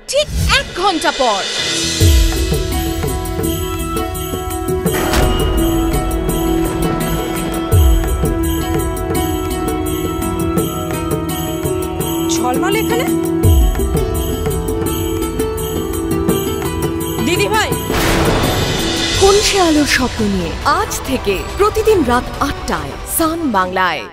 ঠিক 1 ঘন্টা পর। ঝলমলে এখানে দিদি ভাই কোন সে আলোর স্বপ্ন নিয়ে আজ থেকে প্রতিদিন রাত 8টায় সান বাংলায়।